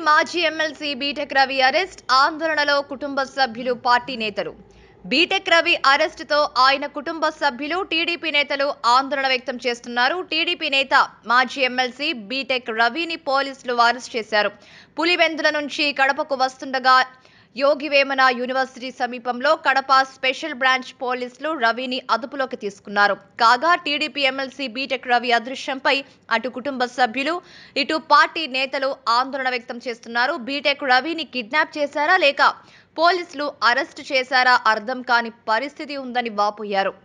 మాజీ MLC BTech Ravi arrest, ఆందోళనలో కుటుంబ సభ్యులు, పార్టీ నేతలు. బీటెక్ రవి అరెస్టుతో ఆయన కుటుంబ సభ్యులు, టీడీపీ నేతలు ఆందోళన వ్యక్తం చేస్తున్నారు. టీడీపీ నేత మాజీ ఎమ్మెల్సీ బీటెక్ రవిని పోలీసులు అరెస్ట్ చేశారు. పులివెందుల నుంచి కడపకు వస్తుండగా యోగివేమన యూనివర్సిటీ సమీపంలో కడప స్పెషల్ బ్రాంచ్ పోలీసులు రవిని అదుపులోకి తీసుకున్నారు. కాగా టీడీపీ ఎమ్మెల్సీ బీటెక్ రవి అదృశ్యంపై అటు కుటుంబ సభ్యులు, ఇటు పార్టీ నేతలు ఆందోళన వ్యక్తం చేస్తున్నారు. బీటెక్ రవిని కిడ్నాప్ చేశారా లేక పోలీసులు అరెస్టు చేశారా అర్థం కాని పరిస్థితి ఉందని వాపోయారు.